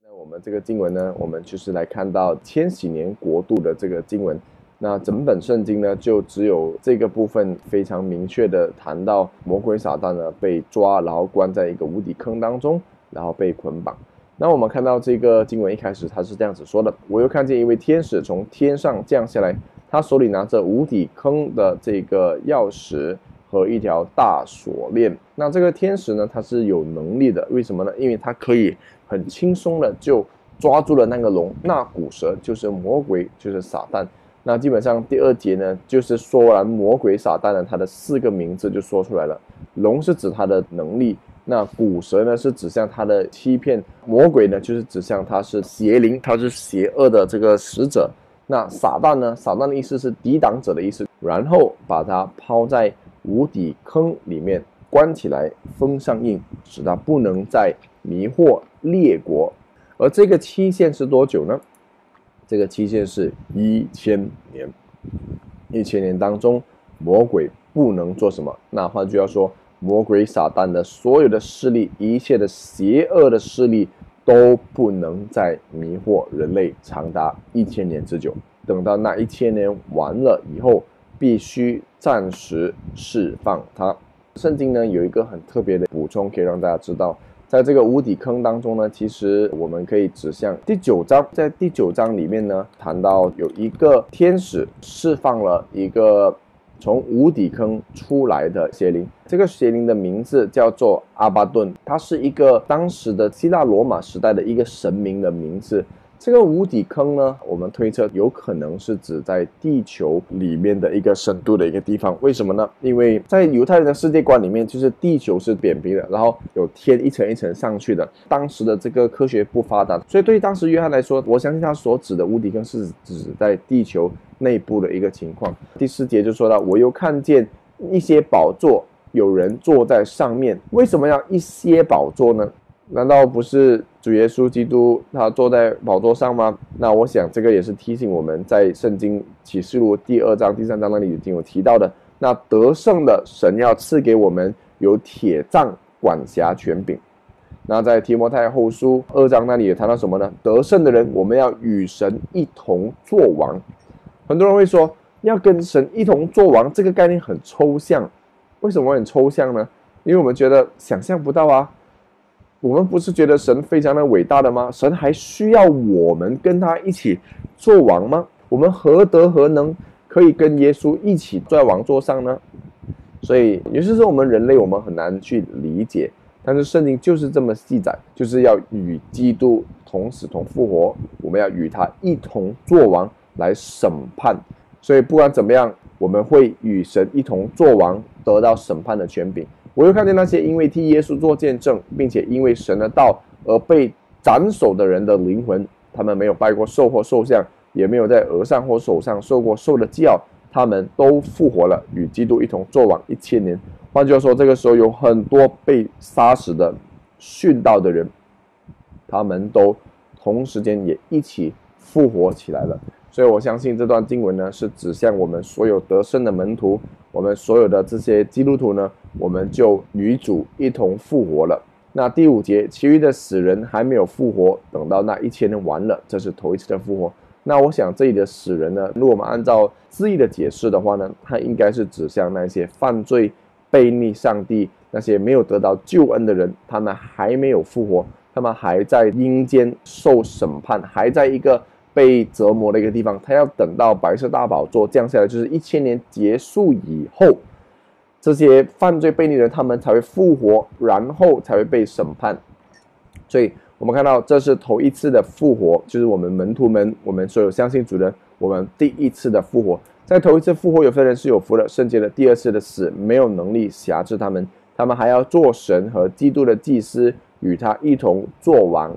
我们这个经文呢，我们就是来看到千禧年国度的这个经文。那整本圣经呢，就只有这个部分非常明确的谈到魔鬼撒旦呢被抓，然后关在一个无底坑当中，然后被捆绑。那我们看到这个经文一开始他是这样子说的：我又看见一位天使从天上降下来，他手里拿着无底坑的这个钥匙和一条大锁链。那这个天使呢，他是有能力的，为什么呢？因为他可以很轻松的就抓住了那个龙，那古蛇就是魔鬼，就是撒旦。那基本上第二节呢，就是说完魔鬼撒旦呢，他的4个名字就说出来了。龙是指他的能力，那古蛇呢是指向他的欺骗，魔鬼呢就是指向他是邪灵，他是邪恶的这个使者。那撒旦呢，撒旦的意思是抵挡者的意思，然后把他抛在无底坑里面关起来，封上印，使他不能再迷惑列国。而这个期限是多久呢？这个期限是1000年。1000年当中，魔鬼不能做什么？那换句话说，魔鬼撒旦的所有的势力，一切的邪恶的势力都不能再迷惑人类长达1000年之久。等到那1000年完了以后，必须暂时释放它。圣经呢有一个很特别的补充，可以让大家知道，在这个无底坑当中呢，其实我们可以指向第9章。在第9章里面呢，谈到有一个天使释放了一个从无底坑出来的邪灵，这个邪灵的名字叫做阿巴顿，它是一个当时的希腊罗马时代的一个神明的名字。这个无底坑呢，我们推测有可能是指在地球里面的一个深度的一个地方。为什么呢？因为在犹太人的世界观里面，就是地球是扁平的，然后有天一层一层上去的。当时的这个科学不发达，所以对于当时约翰来说，我相信他所指的无底坑是指在地球内部的一个情况。第4节就说到，我又看见一些宝座，有人坐在上面。为什么要一些宝座呢？难道不是主耶稣基督他坐在宝座上吗？那我想这个也是提醒我们在圣经启示录第2章第3章那里已经有提到的，那得胜的神要赐给我们有铁杖管辖权柄。那在提摩太后书2章那里也谈到什么呢？得胜的人我们要与神一同作王。很多人会说要跟神一同作王，这个概念很抽象。为什么很抽象呢？因为我们觉得想象不到啊。我们不是觉得神非常的伟大的吗？神还需要我们跟他一起做王吗？我们何德何能可以跟耶稣一起在王座上呢？所以也就是说我们人类我们很难去理解，但是圣经就是这么记载，就是要与基督同死同复活，我们要与他一同作王来审判。所以不管怎么样，我们会与神一同作王，得到审判的权柄。我又看见那些因为替耶稣做见证，并且因为神的道而被斩首的人的灵魂，他们没有拜过兽或兽像，也没有在额上或手上受过兽的记号，他们都复活了，与基督一同作王1000年。换句话说，这个时候有很多被杀死的殉道的人，他们都同时间也一起复活起来了。所以我相信这段经文呢，是指向我们所有得胜的门徒，我们所有的这些基督徒呢，我们就与主一同复活了。那第5节，其余的死人还没有复活，等到那1000年完了，这是头一次的复活。那我想这里的死人呢，如果我们按照字义的解释的话呢，它应该是指向那些犯罪悖逆上帝，那些没有得到救恩的人，他们还没有复活，他们还在阴间受审判，还在一个被折磨的一个地方，他要等到白色大宝座降下来，就是1000年结束以后，这些犯罪悖逆的人他们才会复活，然后才会被审判。所以我们看到这是头一次的复活，就是我们门徒们，我们所有相信主的，我们第一次的复活。在头一次复活，有些人是有福的，圣洁的；第2次的死没有能力辖制他们，他们还要做神和基督的祭司，与他一同作王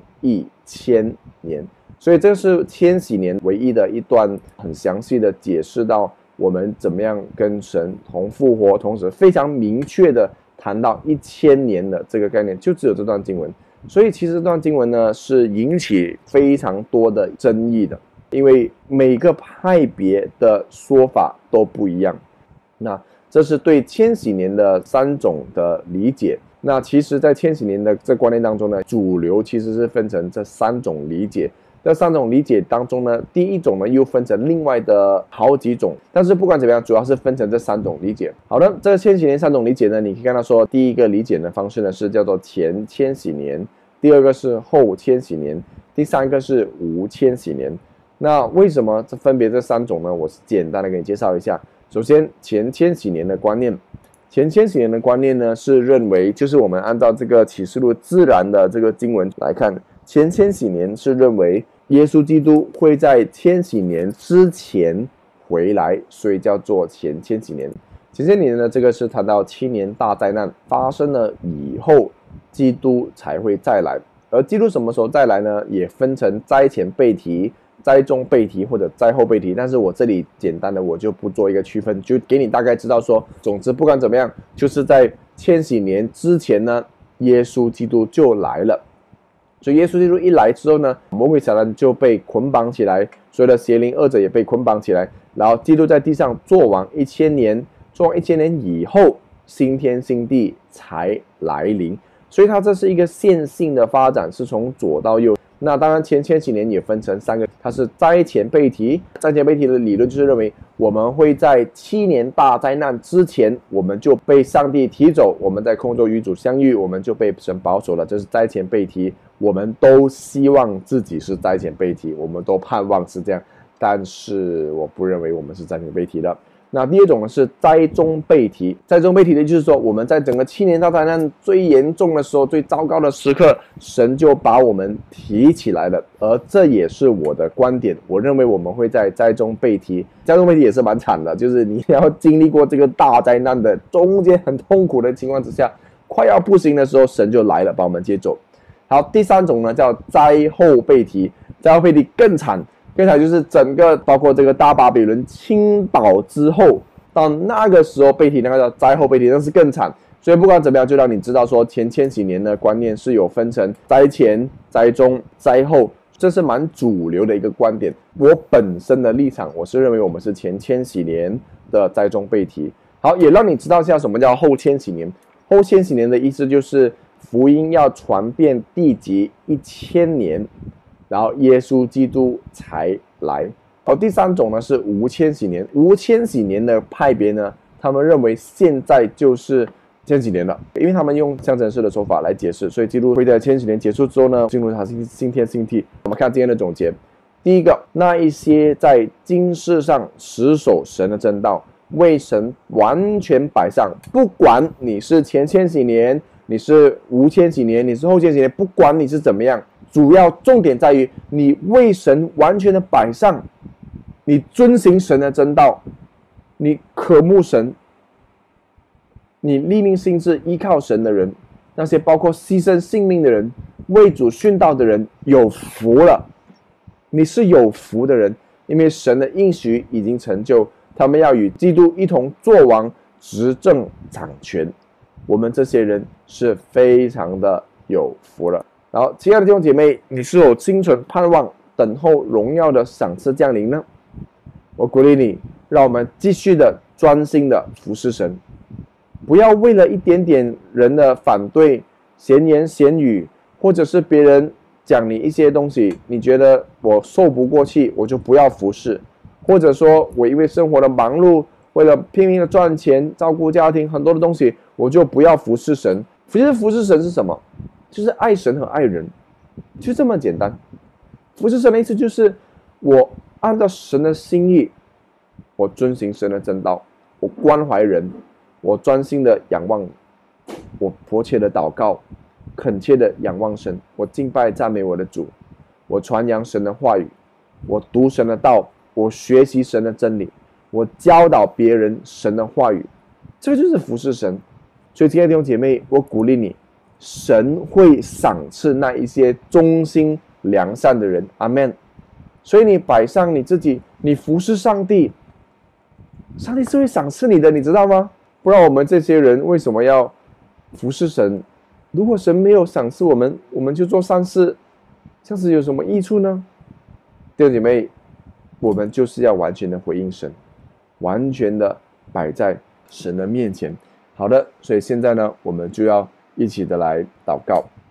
1000年。所以这是千禧年唯一的一段很详细的解释到我们怎么样跟神同复活，同时非常明确的谈到1000年的这个概念，就只有这段经文。所以其实这段经文呢是引起非常多的争议的，因为每个派别的说法都不一样。那这是对千禧年的3种的理解。 那其实在千禧年的这观念当中呢，主流其实是分成这3种理解。这3种理解当中呢，第一种呢又分成另外的好几种，但是不管怎么样，主要是分成这3种理解。好的，这个千禧年3种理解呢，你可以看到说，第一个理解的方式呢是叫做前千禧年，第二个是后千禧年，第三个是无千禧年。那为什么分别这3种呢？我简单的给你介绍一下。首先，前千禧年的观念，前千禧年的观念呢是认为，就是我们按照这个启示录自然的这个经文来看，前千禧年是认为耶稣基督会在千禧年之前回来，所以叫做前千禧年。前千禧年呢，这个是谈到7年大灾难发生了以后，基督才会再来。而基督什么时候再来呢？也分成灾前被提、灾中被提或者灾后被提，但是我这里简单的我就不做一个区分，就给你大概知道说，总之不管怎么样，就是在千禧年之前呢，耶稣基督就来了。所以耶稣基督一来之后呢，魔鬼撒旦就被捆绑起来，所有的邪灵恶者也被捆绑起来，然后基督在地上做王1000年，做王1000年以后，新天新地才来临。所以它这是一个线性的发展，是从左到右。那当然前千禧年也分成3个，它是灾前被提。灾前被提的理论就是认为我们会在7年大灾难之前，我们就被上帝提走，我们在空中与主相遇，我们就被神保守了，这是灾前被提。我们都希望自己是灾前被提，我们都盼望是这样，但是我不认为我们是灾前被提的。那第二种呢是灾中被提，灾中被提的就是说，我们在整个7年大灾难最严重的时候、最糟糕的时刻，神就把我们提起来了，而这也是我的观点。我认为我们会在灾中被提，灾中被提也是蛮惨的，就是你要经历过这个大灾难的中间很痛苦的情况之下，快要不行的时候，神就来了，把我们接走。好，第3种呢叫灾后被提，灾后被提更惨。更惨就是整个包括这个大巴比伦倾倒之后，到那个时候被提，那个叫灾后被提，那是更惨。所以不管怎么样，就让你知道说前千禧年的观念是有分成灾前、灾中、灾后，这是蛮主流的一个观点。我本身的立场，我是认为我们是前千禧年的灾中被提。好，也让你知道一下什么叫后千禧年。后千禧年的意思就是福音要传遍地极1000年。然后耶稣基督才来。好，第3种呢是无千禧年。无千禧年的派别呢，他们认为现在就是千禧年了，因为他们用象征式的手法来解释，所以基督会在千禧年结束之后呢，进入他新天新地。我们看今天的总结，第一个，那一些在今世上死守神的真道，为神完全摆上，不管你是前千禧年，你是无千禧年，你是后千禧年，不管你是怎么样。主要重点在于你为神完全的摆上，你遵行神的真道，你渴慕神，你立命心志依靠神的人，那些包括牺牲性命的人，为主殉道的人，有福了。你是有福的人，因为神的应许已经成就，他们要与基督一同作王，执政掌权。我们这些人是非常的有福了。然后，亲爱的弟兄姐妹，你是否心存盼望，等候荣耀的赏赐降临呢？我鼓励你，让我们继续的专心的服侍神，不要为了一点点人的反对、闲言闲语，或者是别人讲你一些东西，你觉得我受不过气，我就不要服侍，或者说我因为生活的忙碌，为了拼命的赚钱、照顾家庭很多的东西，我就不要服侍神。其实服侍神是什么？就是爱神和爱人，就这么简单。服侍神的意思就是我按照神的心意，我遵行神的真道，我关怀人，我专心的仰望，我迫切的祷告，恳切的仰望神，我敬拜赞美我的主，我传扬神的话语，我读神的道，我学习神的真理，我教导别人神的话语，这个就是服侍神。所以亲爱的弟兄姐妹，我鼓励你，神会赏赐那一些忠心良善的人，阿们。所以你摆上你自己，你服侍上帝，上帝是会赏赐你的，你知道吗？不然我们这些人为什么要服侍神？如果神没有赏赐我们，我们就做善事，这样子有什么益处呢？弟兄姐妹，我们就是要完全的回应神，完全的摆在神的面前。好的，所以现在呢，我们就要一起的来祷告。